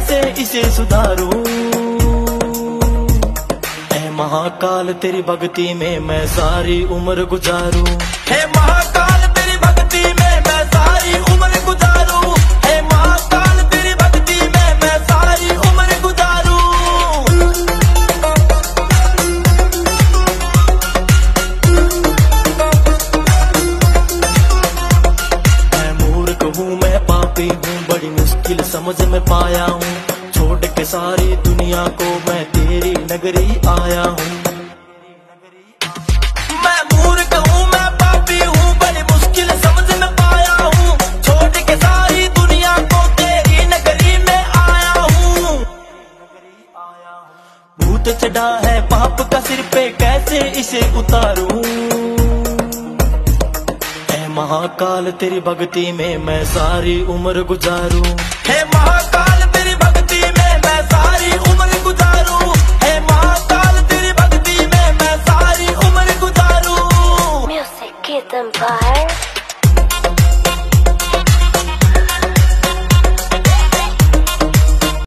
कैसे इसे सुधारूं। ऐ महाकाल तेरी भक्ति में मैं सारी उम्र गुजारूं। हे महाकाल तेरी भक्ति में मैं सारी उम्र गुजारूं। हे महाकाल तेरी भक्ति में मैं सारी उम्र गुजारूं। मैं मूर्ख हूँ, मैं पापी हूँ, बड़ी मुश्किल समझ में पाया हूँ। छोड़ के सारी दुनिया को मैं तेरी नगरी आया हूँ। मैं मूर्ख हूँ, मैं पापी हूँ, बड़ी मुश्किल समझ में पाया हूँ। छोड़ के सारी दुनिया को तेरी नगरी में आया हूँ। भूत चढ़ा है पाप का सिर पे, कैसे इसे उतारूं। ऐ महाकाल तेरी भक्ति में मैं सारी उम्र गुजारूं। हे महाकाल तेरी भक्ति में मैं सारी उम्र गुजारूं। हे महाकाल तेरी भक्ति में मैं सारी उम्र गुजारूं। Music Kid Empire.